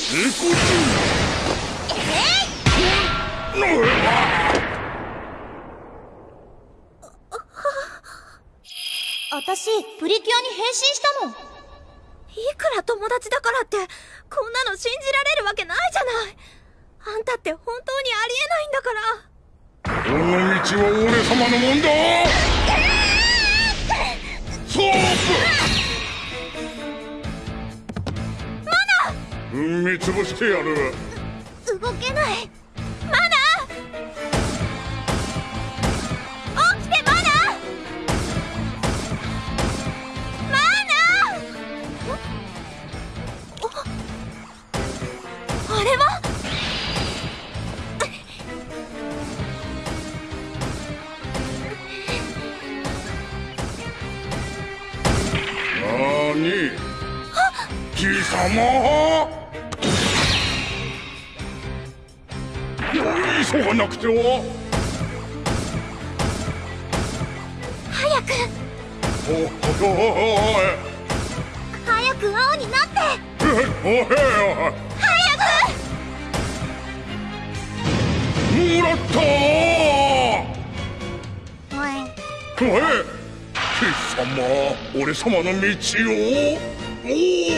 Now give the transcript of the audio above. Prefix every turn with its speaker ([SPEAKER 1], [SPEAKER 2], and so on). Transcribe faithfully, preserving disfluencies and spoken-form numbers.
[SPEAKER 1] 私プリキュアに変身したもん。いくら友達だからってこんなの信じられるわけないじゃない。あんたって本当にありえないんだから。
[SPEAKER 2] この道は俺様のもんだ。ソープ
[SPEAKER 1] マナ！
[SPEAKER 2] 踏み潰してやる。
[SPEAKER 1] 動けない。マナ！起きてマナ！マナ！あれは
[SPEAKER 2] なに？貴様！急がなくては。
[SPEAKER 1] 早く
[SPEAKER 2] おおい
[SPEAKER 1] 早く青になって。
[SPEAKER 2] おい
[SPEAKER 1] 早
[SPEAKER 2] もらった
[SPEAKER 1] く。おい
[SPEAKER 2] おい貴様俺様の道をおお